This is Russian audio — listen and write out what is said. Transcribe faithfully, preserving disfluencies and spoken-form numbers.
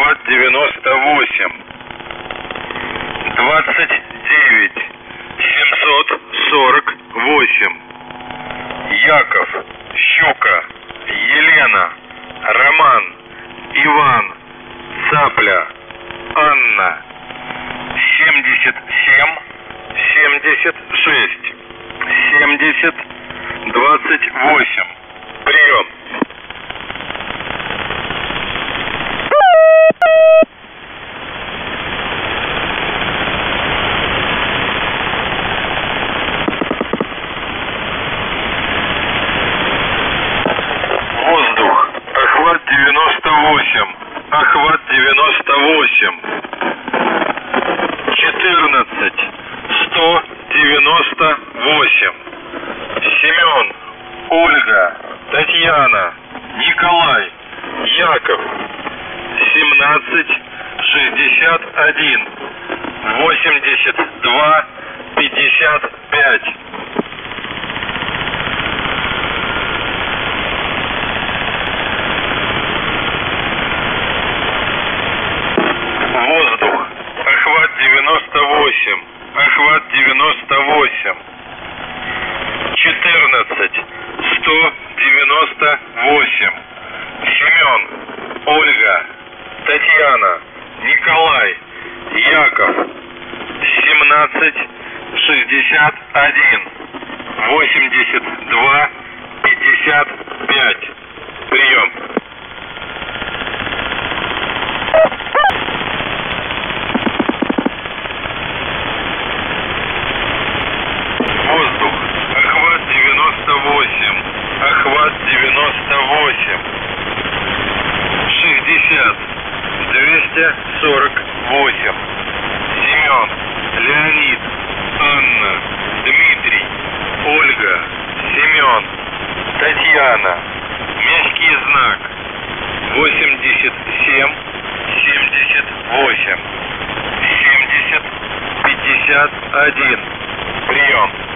охват девяносто восемь. двадцать девять семьсот сорок восемь. Яков, Щука, Елена, Роман, Иван, Цапля, Анна. семьдесят семь семьдесят шесть семьдесят двадцать восемь. Прием. Воздух. Охват девяносто восемь. Охват девяносто восемь. четырнадцать сто девяносто восемь. Семен, Ольга, Татьяна, Николай, Яков. семнадцать шестьдесят один восемьдесят два пятьдесят пять. Воздух. Охват девяносто восемь. Охват девяносто восемь. четырнадцать сто девяносто восемь. Семен, Ольга, Татьяна, Николай, Яков. семнадцать шестьдесят один восемьдесят два пятьдесят пять. Прием. Воздух. Охват девяносто восемь. Охват девяносто восемь. шестьдесят двести сорок восемь. Семен, Леонид, Анна, Дмитрий, Ольга, Семен, Татьяна. Мягкий знак. восемьдесят семь семьдесят восемь. семьдесят пятьдесят один. Прием.